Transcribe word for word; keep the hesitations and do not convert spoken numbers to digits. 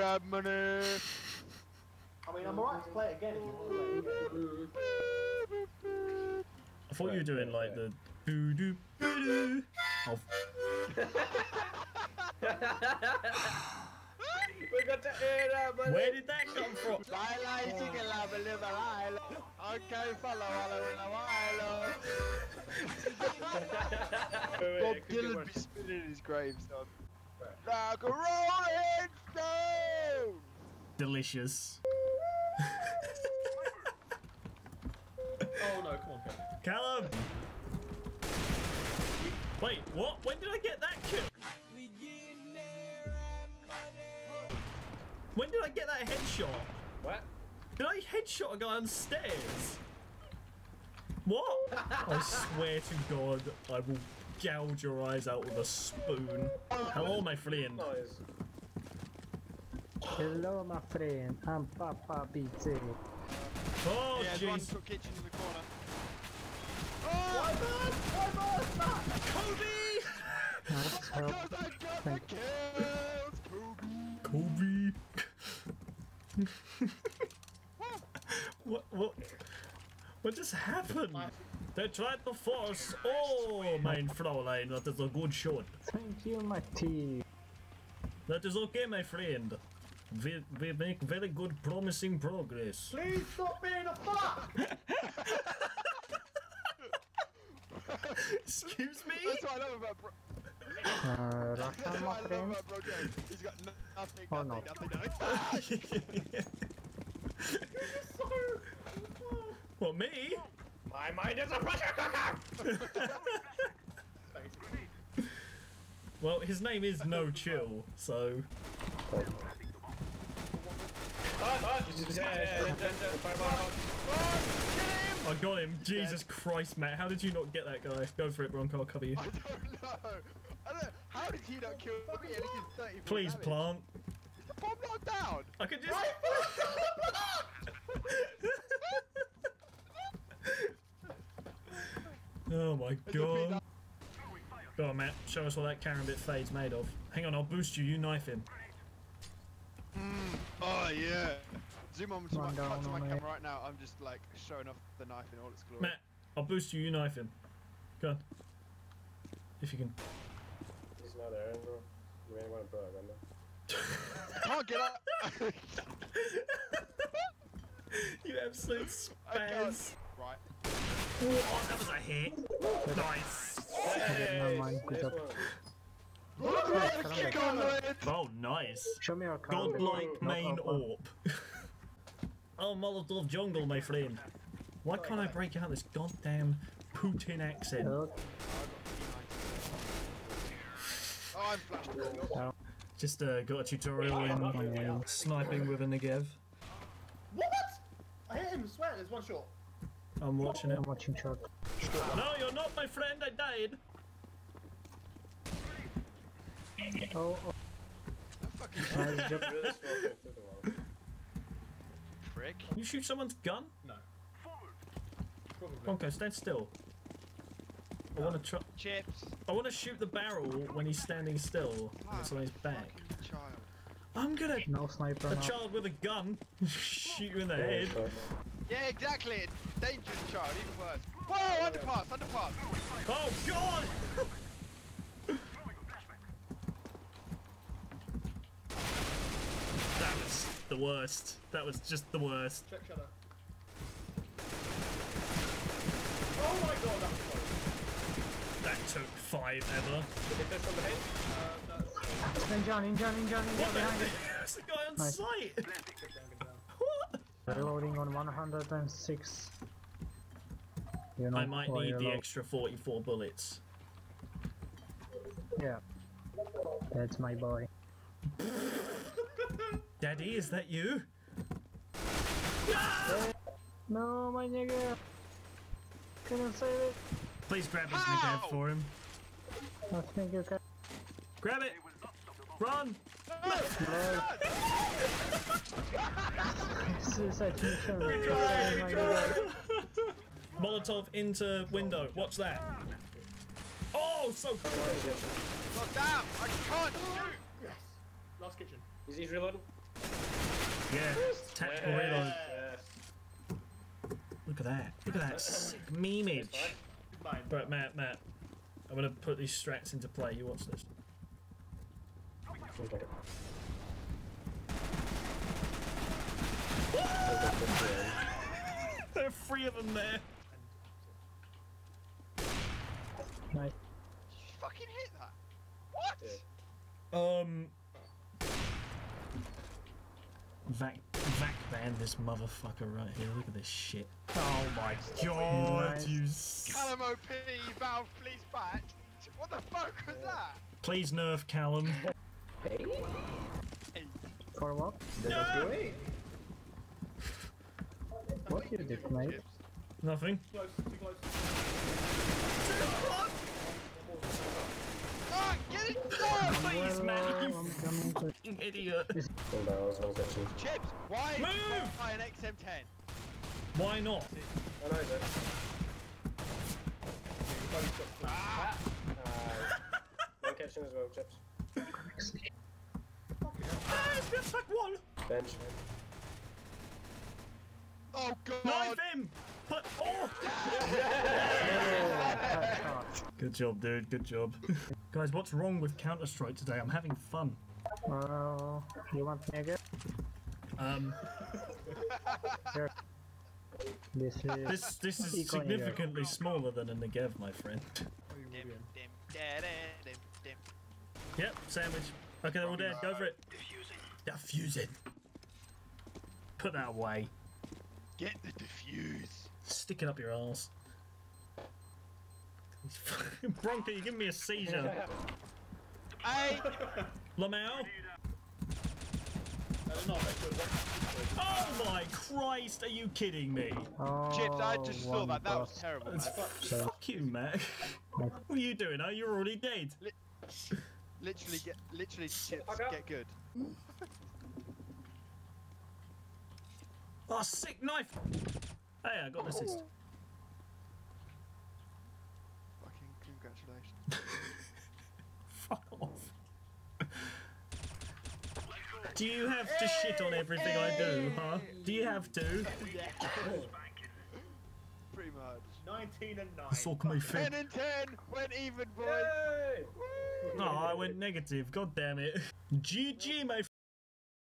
have money. I mean, I'm alright to play it again if you want to play it again. I thought you were doing like the boo doo boo doo. Oh. We got to hear that, buddy. Where did that come from? Okay, follow, follow in a while. Bob Dylan be spinning his grave, son. Like a rolling stone. Delicious. Oh no, come on, Callum. Callum! Wait, what? When did I get that kill? When did I get that headshot? What? Did I headshot a guy on stairs? What? I swear to God, I will gouge your eyes out with a spoon. Hello, my friend. Nice. Hello, my friend. I'm Papa B T. Oh, yeah, there's one jeez. cook kitchen in the corner. Why bird? Why bird? Kobe! Nice help. Because I got the kills, Kobe. Kobe! what, what, what just happened? They tried to force. Oh, mein Fräulein, that is a good shot. Thank you, my tea. That is okay, my friend. We, we make very good, promising progress. Please stop being a fuck! Excuse me? That's what I love about bro. Uh, That's Russian, what I my love friend. about bro Joe. He's got no- nothing, Oh, nothing, no. nothing, What, me? My mind is a pressure cooker! Well, his name is No Chill, so... I got him. Jesus Christ, Matt. How did you not get that guy? Go for it, Bronco. I'll cover you. I don't know. I don't know. How did he not kill me? And he did thirty-four Please, damage. plant. Is the bomb not down? I could just... Oh my god. Go on, Matt. Show us what that Karambit fade's made of. Hang on, I'll boost you. You knife him. Oh yeah. Zoom on to my, One down cut to my on camera it. right now. I'm just like showing off the knife in all its glory. Matt, I'll boost you. You knife him. Go on. If you can. He's not there, bro. You ain't want to put it right now. I can't get up. You absolute I can't. spaz. Right. Oh, that was a hit. Nice. Never mind, good job. Oh, nice. Show me your card. Godlike main orb. Oh, Molotov jungle, my friend. Why can't I break out this goddamn Putin accent? Look. Oh, I'm flashed. Just uh, got a tutorial in sniping with a Negev. What? I hit him, swear, there's one shot. I'm watching it. I'm watching shot. No, you're not my friend, I died. Oh, oh. Nice job. Prick. You shoot someone's gun? No. Okay, stand still. I want to try. Chips. I want to shoot the barrel when he's standing still. And it's on his back. Fucking child. I'm gonna. No sniper A now. child with a gun shoot you in the head. Yeah, exactly. Dangerous child, even worse. Whoa, underpass, underpass. Oh god! That was the worst. That was just the worst. Check shutter. Oh my god, that was close. That took five ever. Did they fist on the head? Uh, no. Ninja, ninja, ninja, ninja What the behind it. heck? That's the guy on Nice. site. Good down, good down. What? Reloading on one hundred six. You know, I might while need you're the low. extra forty-four bullets. Yeah. That's my boy. Daddy, is that you? No, my nigga. Couldn't save it. Please grab his How? Negev for him. I think you can. Grab it! Run! Suicide mission. Molotov into window. Watch that. Oh, so close. God damn, I can't shoot. Yes. Last kitchen. Is he reloading? Yeah, tactical reload. Yes. Look at that. Look at that sick memeage. Mine. Right, Matt, Matt. I'm gonna put these strats into play. You watch this. There are three of them there. Nice. You fucking hit that. What? Um. Vac, vac ban this motherfucker right here. Look at this shit. Oh my god, Nice. you. S Callum O P, Valve, please back. What the fuck was that? Please nerf Callum. Hey? Hey, For what? No! Great. What you did, mate? chips. Nothing. Close, too close. Ah, get it done! Please, man, you I'm coming to... fucking idiot. Hold on, I was one section. Chips, why did you Move! buy an X M ten? Why not? Oh no, is it? Ah! Uh, one kitchen as well, chips. Ah, it's just like one. Bench. Oh god! Knife him! Put. Oh! Good job, dude. Good job. Guys, what's wrong with Counter-Strike today? I'm having fun. Oh, you want me again? Um, Here. This is... this this is Equal here. significantly smaller than a Negev, my friend. Dim, dim, dim, dim, dim. Yep, sandwich. Okay, they're all dead. Go for it. Diffusing. Put that away. Get the diffuse. Stick it up your arse. Bronco, you're giving me a seizure. Hey! Lamau? That's not very good. Oh my Christ, are you kidding me? Oh, Chips, I just saw one that. That was boss. terrible, It's man. fu- fuck you, Mac. What are you doing? Oh, you're already dead. Literally get, literally chips, Fuck up. get good. Oh, sick knife! Hey, I got an assist. Fucking congratulations. Fuck off. Do you have to shit on everything I do, huh? Do you have to? Pretty much. nineteen and nine. Suck me ten fit. and ten, went even, boys. Yay! No, I went negative. God damn it. G G, my